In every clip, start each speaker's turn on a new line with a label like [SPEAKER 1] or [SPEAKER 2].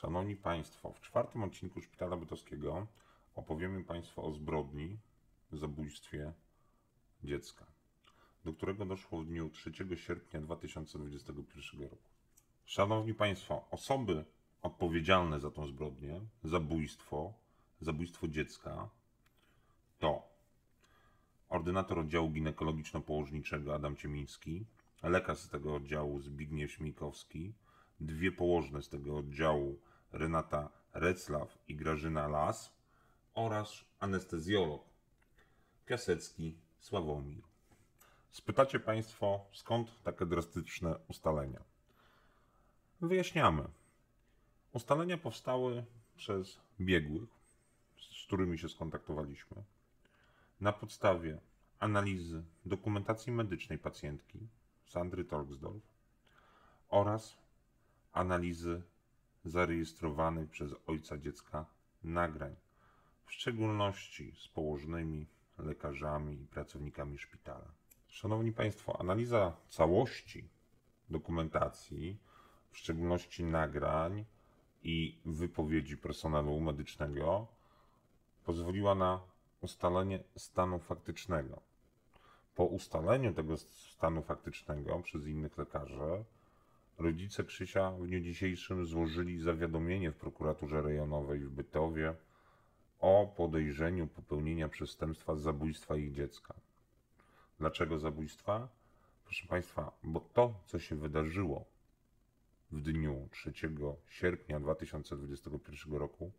[SPEAKER 1] Szanowni Państwo, w czwartym odcinku Szpitala Bytowskiego opowiemy Państwu o zbrodni, zabójstwie dziecka, do którego doszło w dniu 3 sierpnia 2021 roku. Szanowni Państwo, osoby odpowiedzialne za tą zbrodnię, zabójstwo dziecka, to ordynator oddziału ginekologiczno-położniczego Adam Ciemiński, lekarz z tego oddziału Zbigniew Śmigowski, dwie położne z tego oddziału Renata Reclaw i Grażyna Las oraz anestezjolog Piasecki Sławomir. Spytacie Państwo, skąd takie drastyczne ustalenia? Wyjaśniamy. Ustalenia powstały przez biegłych, z którymi się skontaktowaliśmy, na podstawie analizy dokumentacji medycznej pacjentki Sandry Tolksdorf oraz analizy zarejestrowanych przez ojca dziecka nagrań, w szczególności z położnymi, lekarzami i pracownikami szpitala. Szanowni Państwo, analiza całości dokumentacji, w szczególności nagrań i wypowiedzi personelu medycznego, pozwoliła na ustalenie stanu faktycznego. Po ustaleniu tego stanu faktycznego przez innych lekarzy, rodzice Krzysia w dniu dzisiejszym złożyli zawiadomienie w prokuraturze rejonowej w Bytowie o podejrzeniu popełnienia przestępstwa zabójstwa ich dziecka. Dlaczego zabójstwa? Proszę Państwa, bo to, co się wydarzyło w dniu 3 sierpnia 2021 roku,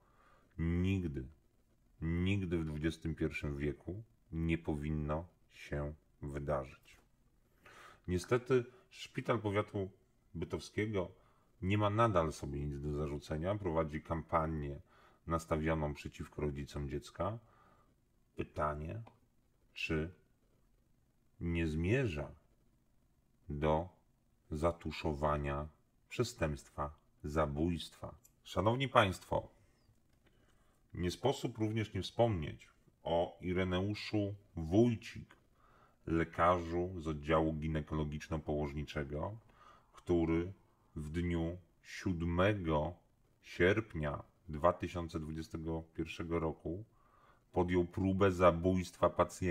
[SPEAKER 1] nigdy w XXI wieku nie powinno się wydarzyć. Niestety Szpital Powiatu Bytowskiego nie ma nadal sobie nic do zarzucenia, prowadzi kampanię nastawioną przeciwko rodzicom dziecka. Pytanie, czy nie zmierza do zatuszowania przestępstwa zabójstwa. Szanowni Państwo, nie sposób również nie wspomnieć o Ireneuszu Wójcik, lekarzu z oddziału ginekologiczno-położniczego, który w dniu 7 sierpnia 2021 roku podjął próbę zabójstwa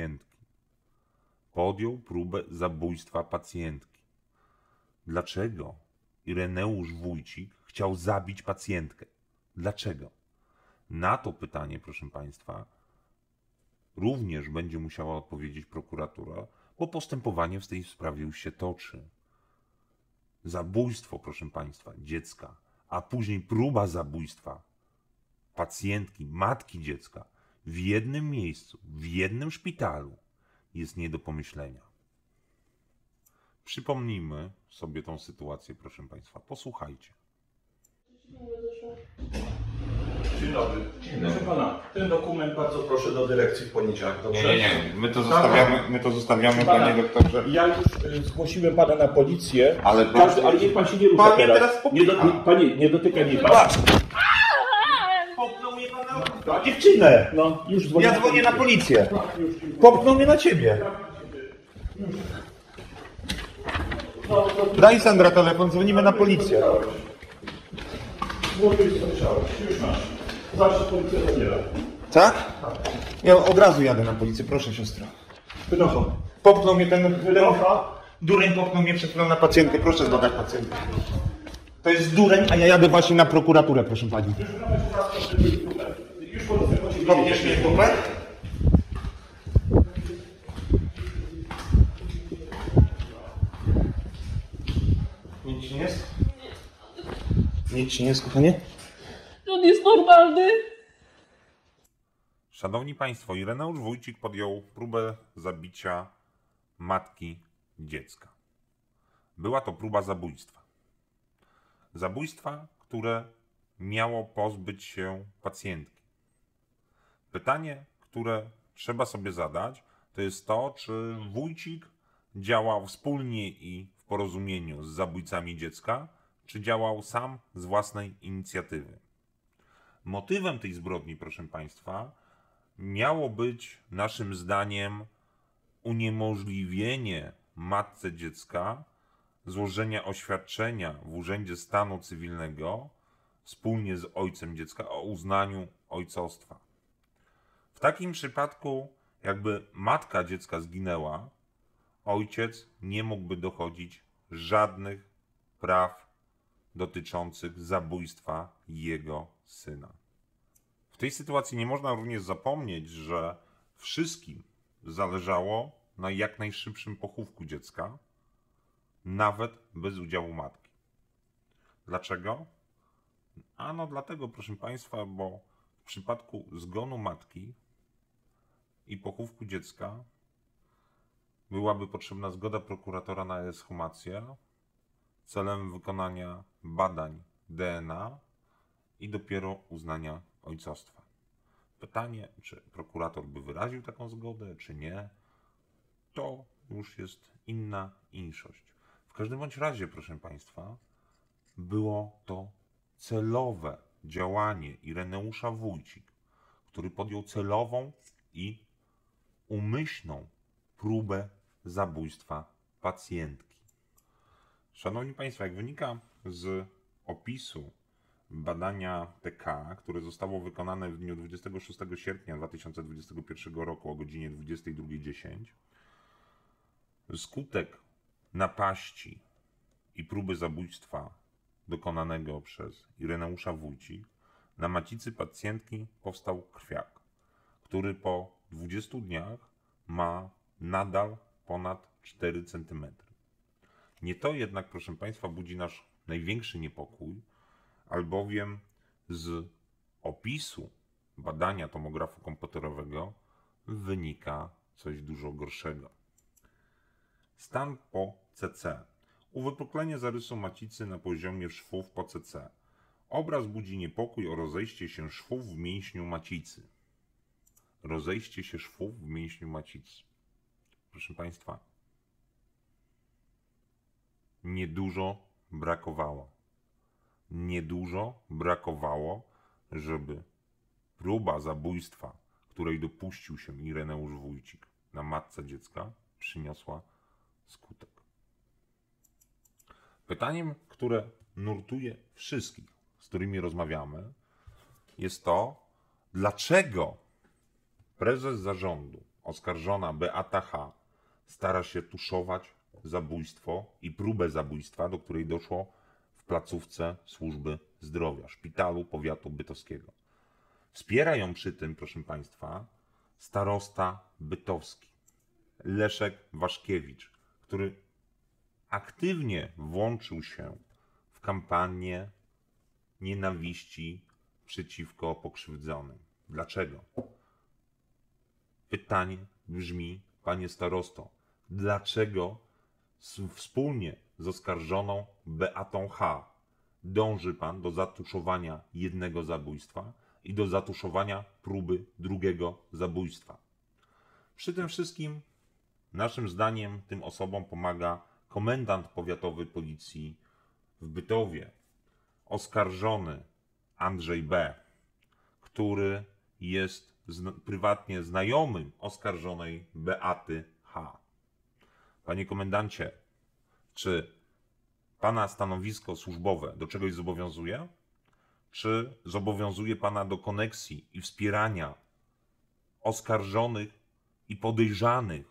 [SPEAKER 1] pacjentki. Dlaczego Ireneusz Wójcik chciał zabić pacjentkę? Dlaczego? Na to pytanie, proszę Państwa, również będzie musiała odpowiedzieć prokuratura, bo postępowanie w tej sprawie już się toczy. Zabójstwo, proszę Państwa, dziecka, a później próba zabójstwa pacjentki, matki dziecka w jednym miejscu, w jednym szpitalu jest nie do pomyślenia. Przypomnijmy sobie tą sytuację, proszę Państwa. Posłuchajcie.
[SPEAKER 2] Dzień dobry. Proszę Pana, ten dokument bardzo proszę do dyrekcji w poniedziałek. Dobrze?
[SPEAKER 1] Nie. My to zostawiamy, panie doktorze.
[SPEAKER 2] Ja już zgłosiłem Pana na policję,
[SPEAKER 1] Ale
[SPEAKER 2] niech Pan się nie rusza teraz. Panie, nie dotyka mnie Pan.
[SPEAKER 3] Popchnął mnie pan na dziewczynę!
[SPEAKER 2] No, już dzwonię.
[SPEAKER 3] Ja dzwonię na policję. Popchnął mnie na ciebie. Daj Sandra telefon, dzwonimy na policję.
[SPEAKER 2] Już masz. Zawsze policja zabiera.
[SPEAKER 3] Tak? Ja od razu jadę na policję, proszę siostro.
[SPEAKER 2] Wynocha.
[SPEAKER 3] Popchnął mnie ten dureń, popchnął mnie przed chwilą na pacjentkę, proszę zbadać pacjentkę. To jest dureń, a ja jadę właśnie na prokuraturę, proszę pani.
[SPEAKER 2] Już policja chodzi.
[SPEAKER 3] Kopniesz mnie w dupę? Nic ci nie jest? Nic ci nie jest, kochanie?
[SPEAKER 4] On jest normalny.
[SPEAKER 1] Szanowni Państwo, Ireneusz Wójcik podjął próbę zabicia matki dziecka. Była to próba zabójstwa. Zabójstwa, które miało pozbyć się pacjentki. Pytanie, które trzeba sobie zadać, to jest to, czy Wójcik działał wspólnie i w porozumieniu z zabójcami dziecka, czy działał sam z własnej inicjatywy. Motywem tej zbrodni, proszę Państwa, miało być naszym zdaniem uniemożliwienie matce dziecka złożenia oświadczenia w Urzędzie Stanu Cywilnego wspólnie z ojcem dziecka o uznaniu ojcostwa. W takim przypadku, jakby matka dziecka zginęła, ojciec nie mógłby dochodzić żadnych praw dotyczących zabójstwa jego syna. W tej sytuacji nie można również zapomnieć, że wszystkim zależało na jak najszybszym pochówku dziecka, nawet bez udziału matki. Dlaczego? Ano dlatego, proszę Państwa, bo w przypadku zgonu matki i pochówku dziecka byłaby potrzebna zgoda prokuratora na ekshumację celem wykonania badań DNA i dopiero uznania ojcostwa. Pytanie, czy prokurator by wyraził taką zgodę, czy nie, to już jest inna inszość. W każdym bądź razie, proszę Państwa, było to celowe działanie Ireneusza Wójcik, który podjął celową i umyślną próbę zabójstwa pacjentki. Szanowni Państwo, jak wynika z opisu badania TK, które zostało wykonane w dniu 26 sierpnia 2021 roku o godzinie 22:10, skutek napaści i próby zabójstwa dokonanego przez Ireneusza Wójcik na macicy pacjentki powstał krwiak, który po 20 dniach ma nadal ponad 4 cm. Nie to jednak, proszę Państwa, budzi nasz największy niepokój, albowiem z opisu badania tomografu komputerowego wynika coś dużo gorszego. Stan po CC. Uwypuklenie zarysu macicy na poziomie szwów po CC. Obraz budzi niepokój o rozejście się szwów w mięśniu macicy. Rozejście się szwów w mięśniu macicy. Proszę Państwa, niedużo brakowało, żeby próba zabójstwa, której dopuścił się Ireneusz Wójcik na matce dziecka, przyniosła skutek. Pytaniem, które nurtuje wszystkich, z którymi rozmawiamy, jest to, dlaczego prezes zarządu, oskarżona Beata H., stara się tuszować zabójstwo i próbę zabójstwa, do której doszło w placówce służby zdrowia, szpitalu powiatu bytowskiego. Wspiera ją przy tym, proszę Państwa, starosta bytowski, Leszek Waszkiewicz, który aktywnie włączył się w kampanię nienawiści przeciwko pokrzywdzonym. Dlaczego? Pytanie brzmi, panie starosto, dlaczego wspólnie z oskarżoną Beatą H. dąży pan do zatuszowania jednego zabójstwa i do zatuszowania próby drugiego zabójstwa? Przy tym wszystkim, naszym zdaniem, tym osobom pomaga komendant powiatowy policji w Bytowie, oskarżony Andrzej B., który jest prywatnie znajomym oskarżonej Beaty H. Panie komendancie, czy pana stanowisko służbowe do czegoś zobowiązuje? Czy zobowiązuje pana do koneksji i wspierania oskarżonych i podejrzanych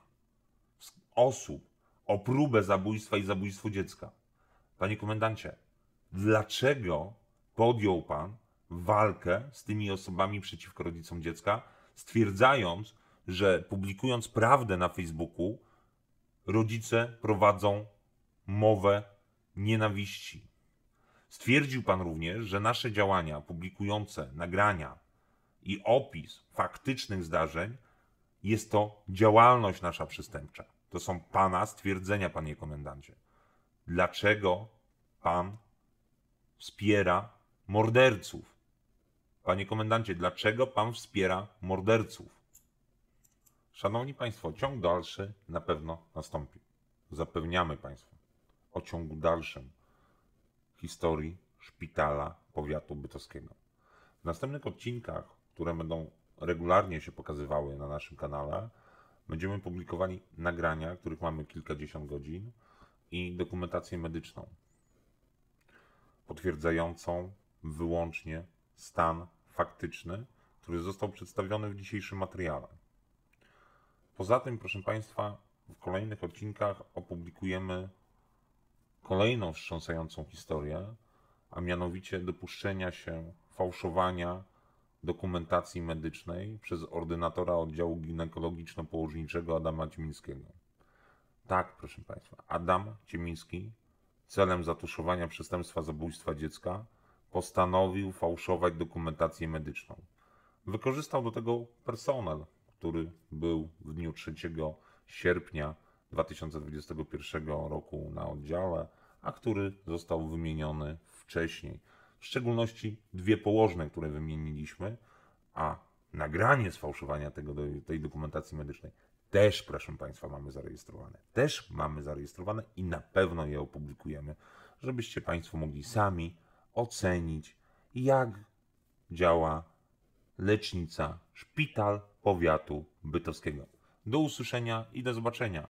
[SPEAKER 1] osób o próbę zabójstwa i zabójstwo dziecka? Panie komendancie, dlaczego podjął pan walkę z tymi osobami przeciwko rodzicom dziecka, stwierdzając, że publikując prawdę na Facebooku, rodzice prowadzą mowę nienawiści? Stwierdził pan również, że nasze działania publikujące nagrania i opis faktycznych zdarzeń jest to działalność nasza przestępcza. To są pana stwierdzenia, panie komendancie. Dlaczego pan wspiera morderców? Panie komendancie, dlaczego pan wspiera morderców? Szanowni Państwo, ciąg dalszy na pewno nastąpi. Zapewniamy Państwa o ciągu dalszym historii szpitala powiatu bytowskiego. W następnych odcinkach, które będą regularnie się pokazywały na naszym kanale, będziemy publikowali nagrania, których mamy kilkadziesiąt godzin, i dokumentację medyczną potwierdzającą wyłącznie stan faktyczny, który został przedstawiony w dzisiejszym materiale. Poza tym, proszę Państwa, w kolejnych odcinkach opublikujemy kolejną wstrząsającą historię, a mianowicie dopuszczenia się fałszowania dokumentacji medycznej przez ordynatora oddziału ginekologiczno-położniczego Adama Ciemińskiego. Tak, proszę Państwa, Adam Ciemiński celem zatuszowania przestępstwa zabójstwa dziecka postanowił fałszować dokumentację medyczną. Wykorzystał do tego personel, który był w dniu 3 sierpnia 2021 roku na oddziale, a który został wymieniony wcześniej. W szczególności 2 położne, które wymieniliśmy, a nagranie sfałszowania tej dokumentacji medycznej też, proszę Państwa, mamy zarejestrowane. Też mamy zarejestrowane i na pewno je opublikujemy, żebyście Państwo mogli sami ocenić, jak działa lecznica Szpital Powiatu Bytomskiego. Do usłyszenia i do zobaczenia.